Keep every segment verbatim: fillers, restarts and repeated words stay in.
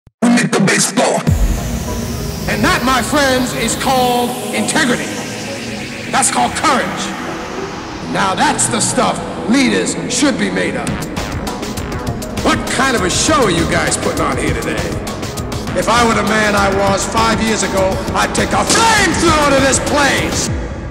We make the bass blow. And that, my friends, is called integrity. That's called courage. Now that's the stuff leaders should be made of. What kind of a show are you guys putting on here today? If I were the man I was five years ago, I'd take a flamethrower to this place!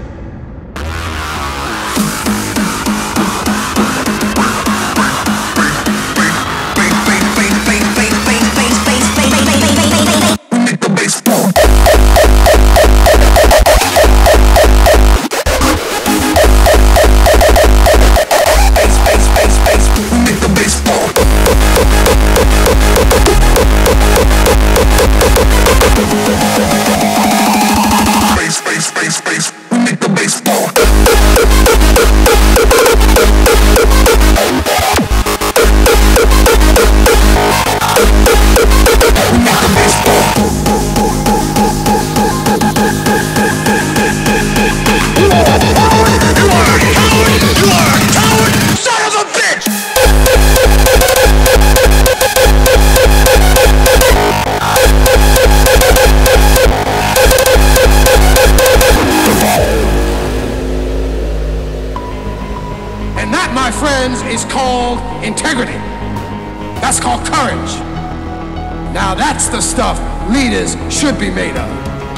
Is called integrity. That's called courage. Now that's the stuff leaders should be made of.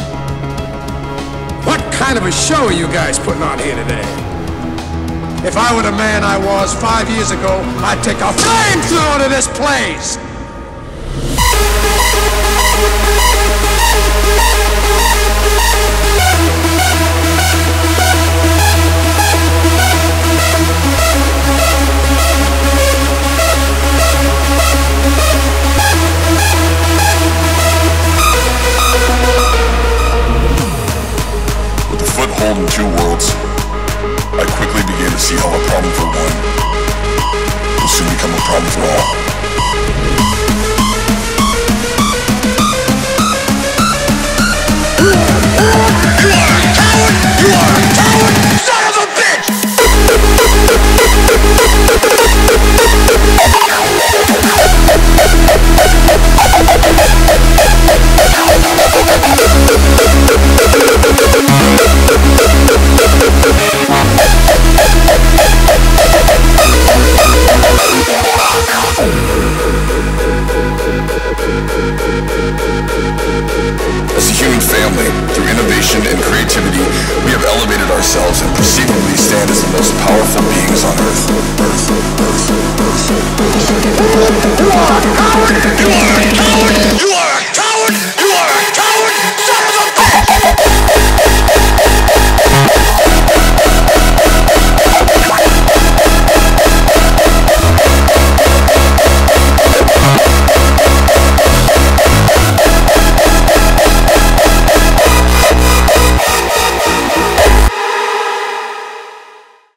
What kind of a show are you guys putting on here today? If I were the man I was five years ago, I'd take a flamethrower to this place! In two worlds, I quickly began to see how a problem for one will soon become a problem for all. You are a coward! You are a coward! Son of a bitch! As a human family, through innovation and creativity, we have elevated ourselves and perceivably stand as the most powerful beings on Earth. Earth, Earth, Earth, Earth. You are a coward! You are a coward!